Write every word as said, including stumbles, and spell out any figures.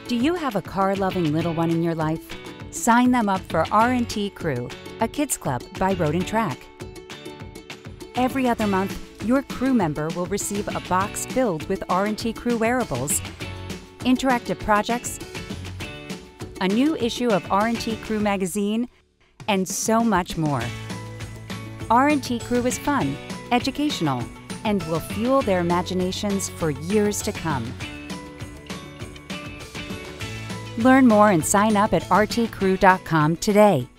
Do you have a car-loving little one in your life? Sign them up for R and T Crew, a kids club by Road and Track. Every other month, your crew member will receive a box filled with R and T Crew wearables, interactive projects, a new issue of R and T Crew magazine, and so much more. R and T Crew is fun, educational, and will fuel their imaginations for years to come. Learn more and sign up at r t crew dot com today.